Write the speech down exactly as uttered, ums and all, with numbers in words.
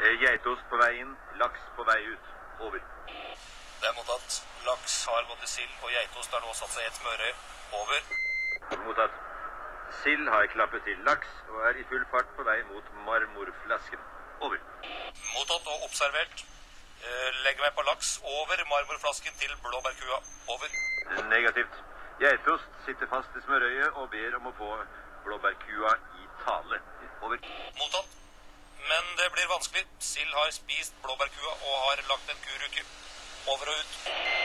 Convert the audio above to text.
Geitost på vei inn, laks på vei ut. Over. Det er mottatt. Laks har gått til sild, og geitost har nå satt seg i et smørøy. Over. Mottatt. Sild har klappet til laks og er i full fart på vei mot marmorflasken. Over. Mottatt og observert. Legger meg på laks over marmorflasken til blåbærkua. Over. Negativt. Geitost sitter fast i smørøyet og ber om å få blåbærkua i tale. Over. Mottatt. Men det blir vanskelig. Sild har spist blåbærkua og har lagt en kuruke. Over og ut.